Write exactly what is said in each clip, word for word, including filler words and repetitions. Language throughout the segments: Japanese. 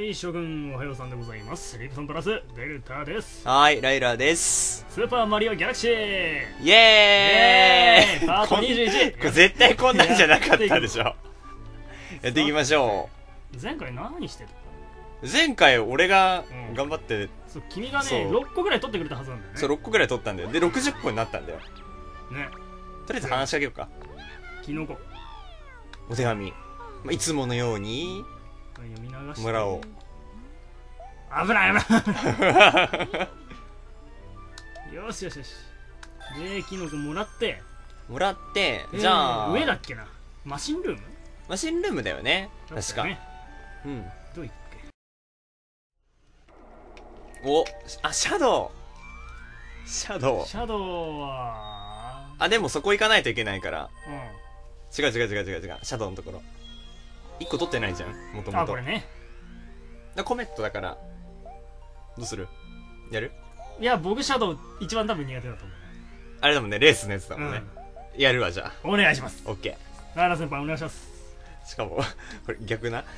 い諸君おはようさんでございます。リプトンプラスデルタです。 はい、ライラーです。 スーパーマリオギャラクシー、 イエーイパートにじゅういち。 これ絶対こんなんじゃなかったでしょ。やっていきましょう。前回何してた？ 前回俺が頑張って、うん、 そう君がねろっこぐらい取ってくれたはずなんだよね。 そうろっこぐらい取ったんだよ。でろくじゅっこになったんだよね。 とりあえず話しかけようか。 キノコお手紙、まあ、いつものように読み流してもらおう。 危ない危ないよしよしよし。でキノコもらってもらって、 えー、 じゃあ上だっけな、マシンルームマシンルームだよね、確か。 ね、 うんどういっけ。 おあシャドウシャドウシャドウはあでもそこ行かないといけないから、 うん、 違う違う違う違う違う、シャドウのところいっこ取ってないじゃん、もともと。 あこれね、 だコメットだから。どうする？やる？ いや僕シャドウ一番多分苦手だと思う。 あれだもんね、レースのやつだもんね、うん、やるわ。じゃあお願いします。 オッケー。ライラ先輩お願いします。 しかもこれ逆な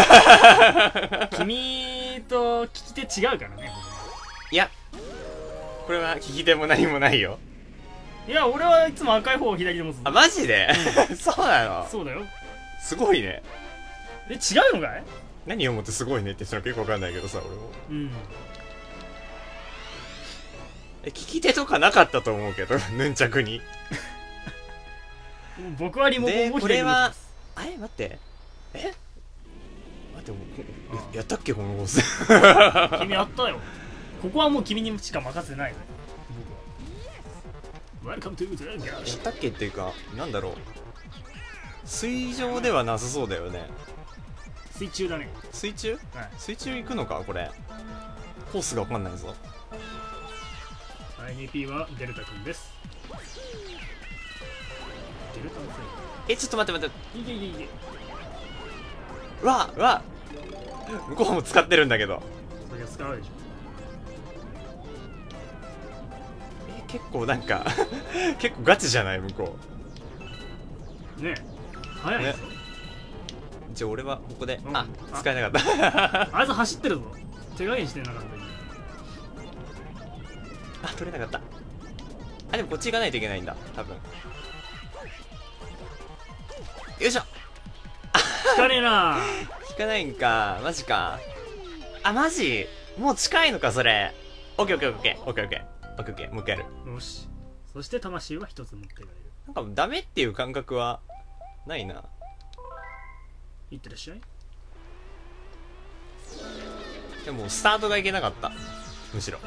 君と聞き手違うからね。 いやこれは聞き手も何もないよ。 いや俺はいつも赤い方を左で持つ。 あマジで、うん、そうなの？ そうだよ。 すごいね。 え違うのかい？ 何をもってすごいねって人は結構わかんないけどさ、俺も。うんえ、聞き手とかなかったと思うけどヌンチャクに僕はリモコンをこれはあれ待ってえ待ってもやったっけこのボス君やったよ。ここはもう君にしか任せてないよね、僕は。 Welcome to the Galaxy。 やったっけっていうかなんだろう、水上ではなさそうだよね。 水中だね。 水中、はい、水中行くのかこれ。コースがわかんないぞ。 アイディーピー はデルタ君です。デルタのせい。 えちょっと待って待って。 いけいけいけ。 うわうわ向こうも使ってるんだけど。 そりゃ使うでしょ。 え結構なんか結構ガチじゃない向こうねえ早いぞ、ね。 じゃあ俺はここで、うん、ああ使えなかったあいつ走ってるぞ。手加減してなかった。 あ取れなかった。あでもこっち行かないといけないんだ多分。よいしょ引かねえな引かないんか。マジか。あマジもう近いのかそれ。オッケーオッケーオッケーオッケーオッケーオッケーオッケーもう一回やる。 よし。そして魂は一つ持っていかれる。 なんかダメっていう感覚はないな。 いってらっしゃい。 でもスタートがいけなかった、むしろ。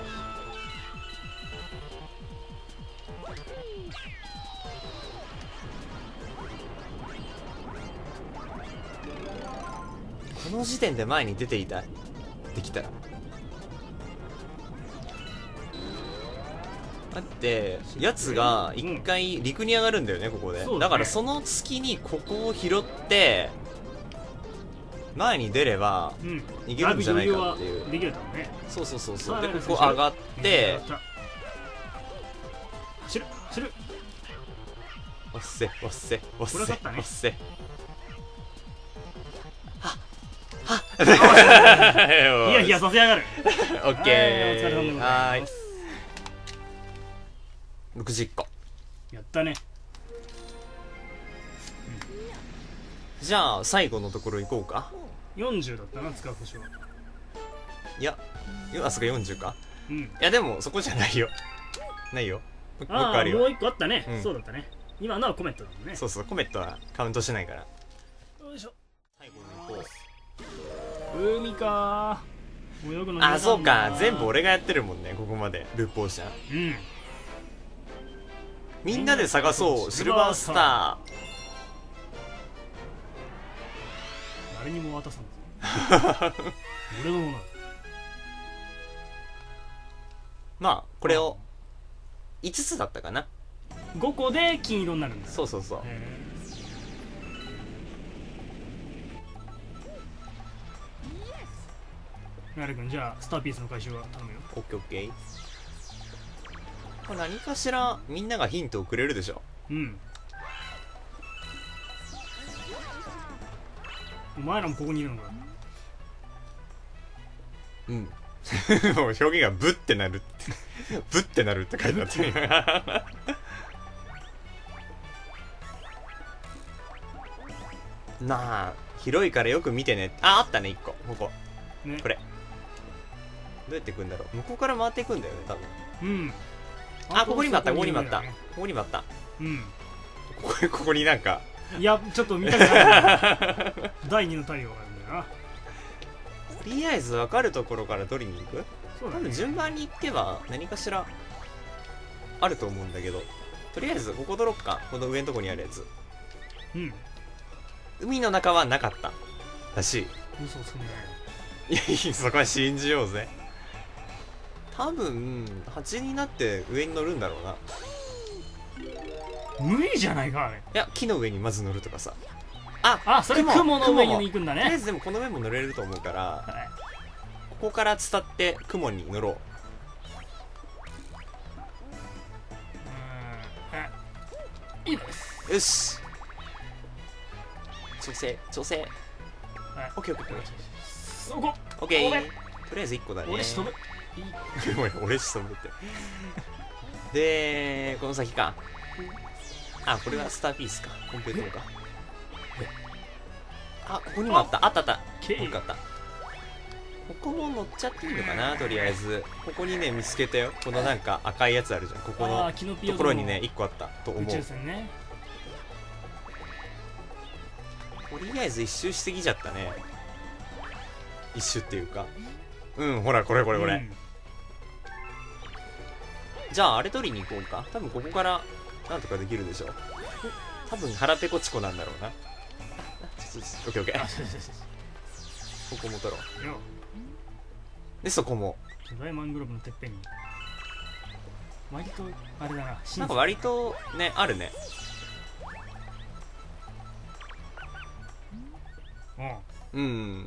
この時点で前に出ていたい。できたらだってやつが一回陸に上がるんだよねここで、うん、だからその隙にここを拾って前に出れば逃げるんじゃないかっていう、 うん、できるとね。 そうそうそうそう。でここ上がって走る走るおっせおっせおっせおっせヒヤヒヤさせやがる。 オッケー。はーい。ろくじゅっこやったね、 うん、じゃあ最後のところ行こうか。 よんじゅうだったな、使う星は。 いやあそこよんじゅうか、うん、いやでもそこじゃないよ。ないよ。 もう一個あるよ。もう一個あったね、うん、そうだったね。今のはコメットだもんね。 そうそう、コメットはカウントしないから。 よいしょ。 最後に行こう。 海かー。泳ぐの。 あそうか、全部俺がやってるもんねここまで。ループオーシャン。うん。みんなで探そうシルバースター。 誰にも渡さんぞ俺のものだ。 まあこれをいつつだったかな。 ごこで金色になるんだ。 そうそうそう。 なるくん、じゃあスターピースの回収は頼むよ。 オッケーオッケー。これ何かしらみんながヒントをくれるでしょ。うん。 お前らもここにいるのか。 うん。もう表現がブッてなるってブッてなるって書いてあったなあ、広いからよく見てね。あ、あったね、一個。ここ。ね、これ。どうやって行くんだろう。向こうから回っていくんだよね、多分。 うん。 あ、ここにもあった、ここにもあった。ここにもあった。うん。ここ、ここになんか。 いや、ちょっと見たくないだいにの太陽があるんだよな。 とりあえず分かるところから取りに行く？そうだね。多分順番に行けば何かしらあると思うんだけど、とりあえずここ取ろっか。この上のとこにあるやつ。うん。海の中はなかったらしい。 嘘つくね。 いやいや、そこは信じようぜ。多分はちになって上に乗るんだろうな。 無理じゃないかあれ。 いや、木の上にまず乗るとかさ。ああ、それ雲の上に行くんだね。 とりあえずでもこの上も乗れると思うから、はい、ここから伝って雲に乗ろう。うん、いいです。よし、調整調整。はい、オッケーオッケーオッケー。そこオッケー。とりあえずいっこだね。 俺しとぶ。 俺しとぶってで、この先か。あ、これはスターピースか。コンペイトーか。あ、ここにもあった。あったあった。よかった。ここも乗っちゃっていいのかな、とりあえず。ここにね、見つけたよ。このなんか赤いやつあるじゃん。ここのところにね、いっこあったと思う。宇宙船ね。とりあえず一周してきちゃったね。一周っていうか。うん、ほら、これこれこれ。うん、じゃあ、あれ取りに行こうか。多分ここからなんとかできるでしょ。多分腹ペコチコなんだろうな。オッケーオッケー。ここも取ろう。で、そこも。 巨大マングローブのてっぺんに。割と、あれだな。 なんか割とね、あるね。うん。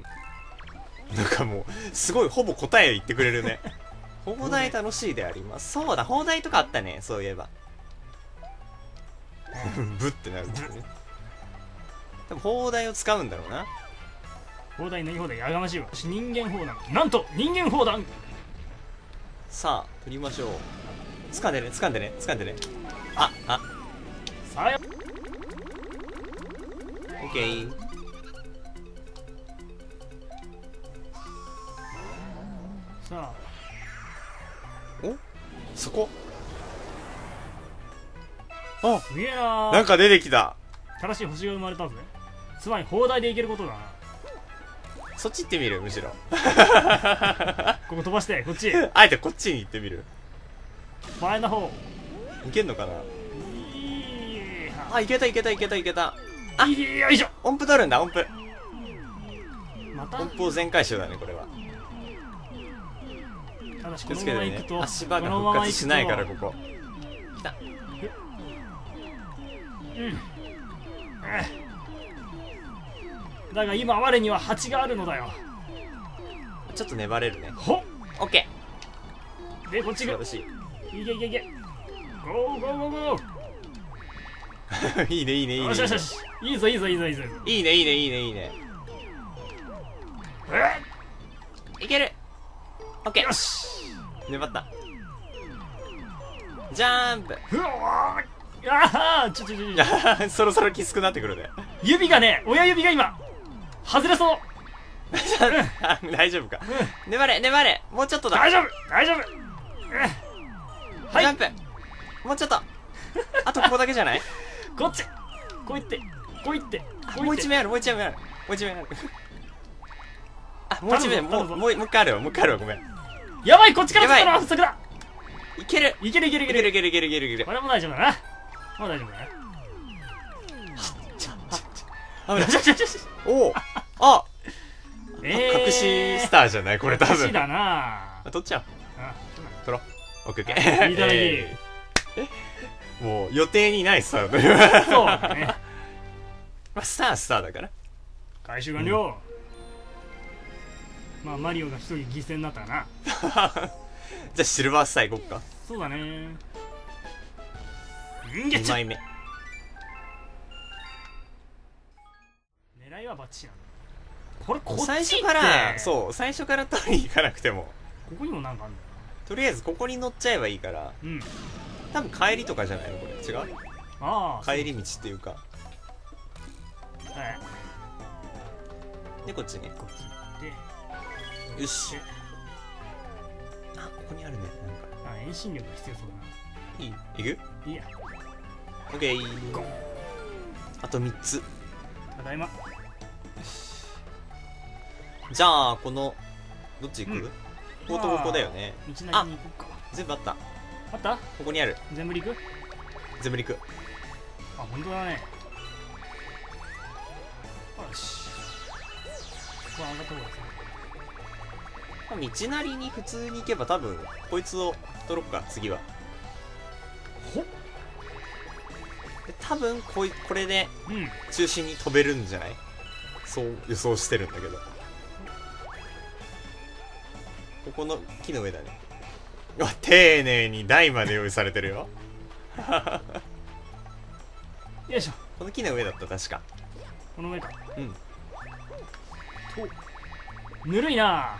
なんかもう、すごい、ほぼ答え言ってくれるね。砲台楽しいであります。そうだ、砲台とかあったね、そういえば。ブってなるんだよね。多分砲台を使うんだろうな。 砲台何砲台やがましいわ。人間砲弾。なんと人間砲弾。 さあ取りましょう。掴んでね、掴んでね、掴んでね。ああさあ、 オッケー。 さあ、 お、そこ。あ、 すげえな。 なんか出てきた。 新しい星が生まれたぜ。つまり砲台でいけることだな。 そっち行ってみる、むしろ。 ここ飛ばしてこっち。 あえてこっちに行ってみる。 前の方いけんのかな。あ、いけたいけたいけたいけた。あ、 よいしょ。 音符取るんだ、音符。 また音符を全回収だね、これは。 ただしこのまま行くと足場が復活しないから、ここ来た。 うん、だが今我には蜂があるのだよ。 ちょっと粘れるね。 ほっ、 オッケーでこっちが素晴らしい。 いけいけいけ、ゴーゴーゴーゴー。いいねいいねいいね。 よしよしよし、いいぞいいぞいいぞいいぞ。 いいねいいねいいねいいね。いける。オッケー。 よし、 粘った。ジャンプ。 うわー、あー、ちょちょちょちょそろそろきつくなってくるね。 指がね、親指が今外れそう。 大丈夫か。粘れ粘れ、もうちょっとだ。 大丈夫大丈夫。 はい、ジャンプ。もうちょっと。あとここだけじゃない？ こっち。こういってこういって。 もう一面ある、もう一面ある、もう一面ある。あ、もう一面、もうもうもう一回あるわ、もう一回あるわ、ごめん。 やばい、こっちから来たのは不足だ。 いけるいけるいけるいけるいけるいけるいけるいける。 これも大丈夫だな。もう大丈夫だな。 あ、おお、あ、隠しスターじゃないこれ多分。 隠しだな。 取っちゃう。取ろう。オッケーオッケー。 いただき。 もう予定にないスターだ。 そうだね。 まあスタースターだから。 回収完了。まあマリオが一人犠牲になったな。 じゃあシルバースター行こっか。 そうだね。 にまいめ。 狙いはバッチリなんだ。 これこっちって最初からそう最初から取りに行かなくてもここにもなんかあるんだよとりあえずここに乗っちゃえばいいから、 うん、 多分帰りとかじゃないのこれ違うああ帰り道っていうかはいでこっちねこっち行ってよしあここにあるねなんかあ遠心力が必要そうだいい行くないいやオッケーゴーあとみっつただいまじゃあこのどっち行く、 うん、 こことここだよね道なりに行こうか全部あったあったここにある全部行く全部行くあ本当だねよしここ上がった方がいいですねまあ道なりに普通に行けば多分こいつを取ろっか次はほっで多分こいこれでうん中心に飛べるんじゃないそう予想してるんだけどここの木の上だねうわ丁寧に台まで用意されてるよよいしょこの木の上だった確かこの上かうんとぬるいな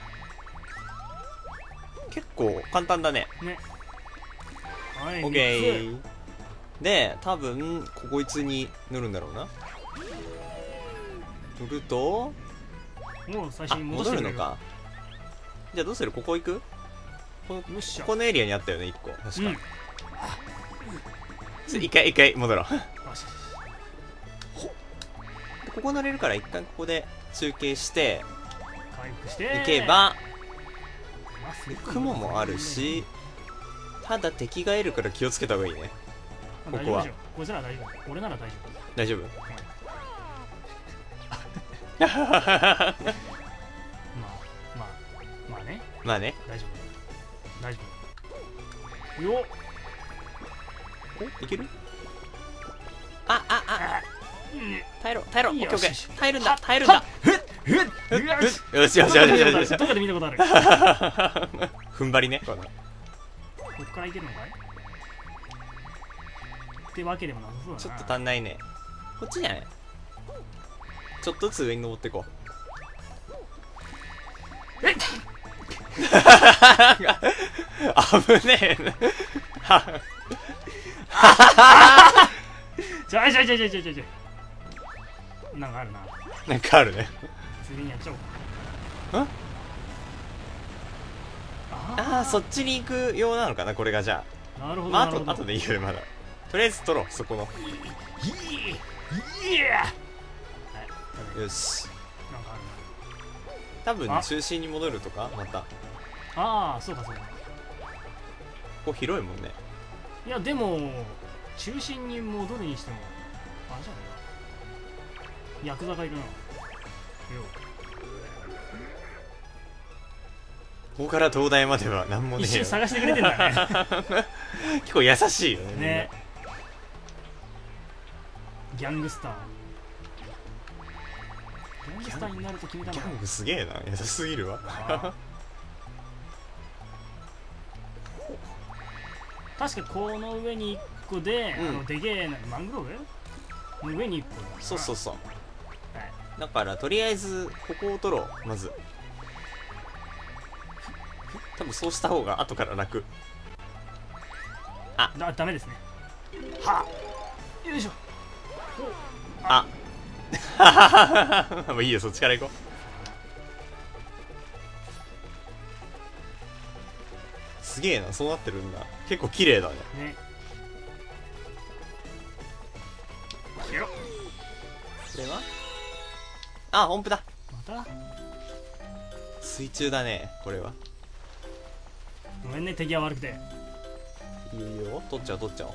結構簡単だねねはいオッケーで多分こいつに乗るんだろうな乗るともう最初あに戻してくれ戻るのかじゃあどうするここ行くこよっしゃこのエリアにあったよねいっこ確か、 うんちょ一回一回戻ろうよしでここ乗れるから一回ここで中継して回復して行けばまっすぐ雲もあるしただ敵がいるから気をつけた方がいいねここはこいつなら大丈夫俺なら大丈大丈夫夫、はい、まあまあまあねまあね大丈夫大丈夫よっおいけるあああうん耐えろ耐えろオッケーオッケよしー耐えるんだ耐えるんだふっふっよしよしよしよしよしよしどっかで見たことある踏ん張りねこのこっからいけるのかいってわけでもなさそうだなちょっと足んないねこっちじゃないちょっとずつ上に登ってこうえっ危ねえちょいちょいちょいちょいちょいちょいちょいなんかあるななんかあるねついでにやっちゃおうかんああそっちに行くようなのかなこれがじゃあなるほあまああどなるほどとあとでいいよねまだとりあえず取ろうそこのいいいやはいよしなんかある多分あ中心に戻るとかまたこなああそうかそうかこ広いもんねいやでも中心に戻るにしてもあれじゃないかヤクザがいるなよここから東大までは何もね一えよ瞬探してくれてんだね結構優しいよねみんなねギャングスターギャングスターになると決めたのギャングすげえな優しすぎるわあ確かこの上にいっこで、 うんあのでけえなマングローブの上にいっこそうそうそうはいだからとりあえずここを取ろうまず多分そうした方が後から楽だダメですねはあよいしょあもういいよそっちから行こうすげえなそうなってるんだ結構綺麗だねね消えろこれはあ音符だまた水中だねこれはごめんね敵は悪くていいよいいよ取っちゃおう取っちゃおう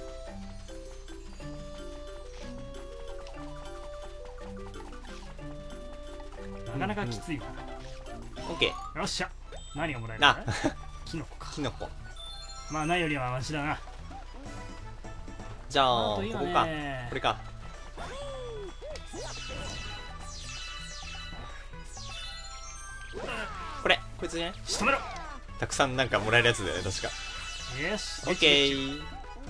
なかなかきついな、 オッケーよっしゃ何がもらえるんだあキノコかキノコまあないよりはマシだなじゃああといいよここかねこれかこれこいつね仕留めろたくさんなんかもらえるやつだよね確かよしオッケー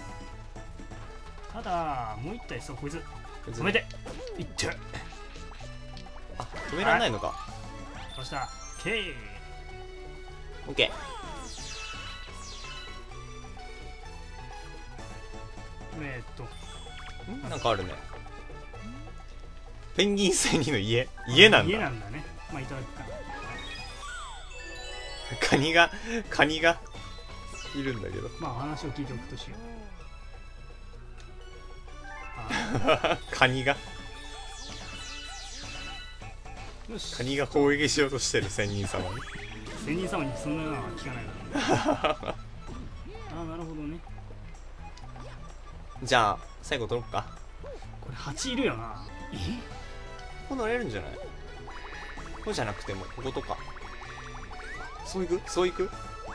ただもう一体そうこいつこいつね止めていってあ止めらんないのかどうした ?K。 オッケえーっと、 ー。んなんかあるね。ペンギン仙人の家家なんだ。 家なんだね。まあいただくかな。 カニがカニがいるんだけど。 まあ話を聞いておくとしよう。 カニがよし。 カニが攻撃しようとしてる仙人様に。 仙人様にそんなのは聞かないから、ね、ああなるほどね。 じゃあ最後取ろっか。 これはちいるよな。えここ乗れるんじゃない？ここじゃなくてもこことか。そういくそういく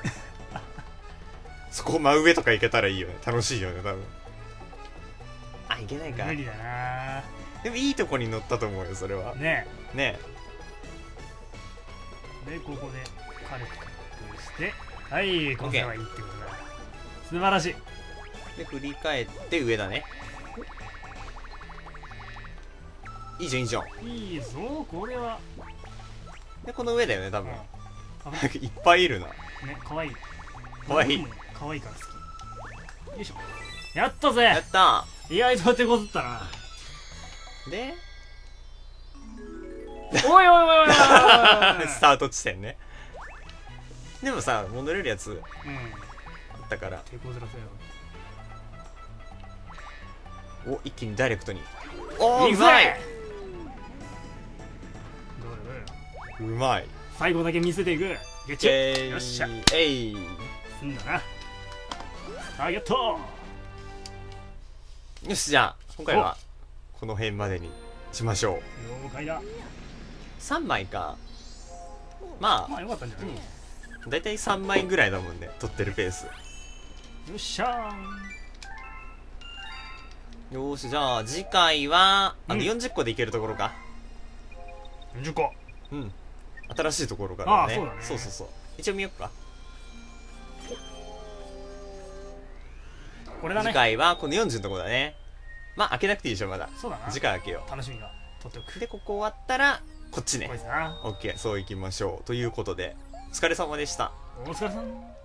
そこ真上とか行けたらいいよね。楽しいよね多分。あ、いけないか。 無理だな。 でもいいとこに乗ったと思うよそれは。 ねねえ。でここで軽くしてはい今回はいいってことだ。素晴らしい。 で振り返って上だね。いいじゃんいいじゃん。 いいぞこれは。 でこの上だよね多分。 うん、 なんかいっぱいいるな。 ねかわいいかわいい。 かわいいから好き。よいしょ。やったぜ。 やった意外と手こずったな。 ー。でおいおいおいおいおいスタート地点ね。でもさ戻れるやつうんあったから、 手こずらせよ。 お一気にダイレクトに。おーいうくぜまい。 どれどれうまい。 最後だけ見せていく。ゲッチえュよっしゃえい。 すんだな。ターゲット。 よしじゃあ今回はこの辺までにしましょう。 了解だ。 さんまいか。まあまあよかったんじゃない、 うん、だいたいさんまいぐらいだもんね取ってるペース。 よっしゃー。 よーしじゃあ次回はあのうんよんじゅっこでいけるところか。 よんじゅっこ。 うん新しいところからね。 ああそうだねそうそうそう。一応見よっか。次これだね。 回はこのよんじゅうのところだね。まあ開けなくていいでしょまだ。 そうだな。 次回開けよ楽しみが取っておく。 う。でここ終わったらこっちねこい。つな。 オッケーそういきましょうということでお疲れ様でした。 お疲れさん。